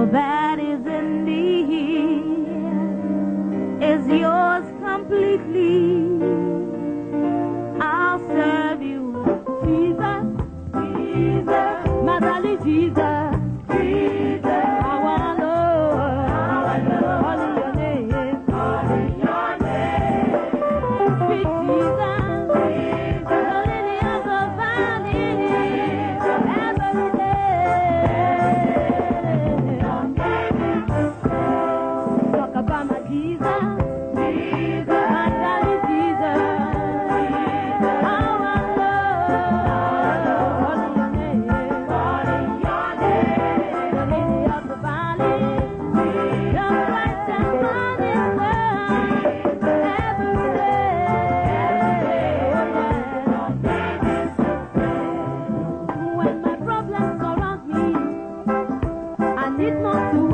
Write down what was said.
All that is in me is yours completely. I'll serve you, Jesus, Jesus, my darling Jesus, Jesus. I wanna know, calling your name, sweet Jesus, Jesus, the lily of the valley, every day. Talk about my Jesus, Jesus, my darling Jesus. When my problems surround me, I need not to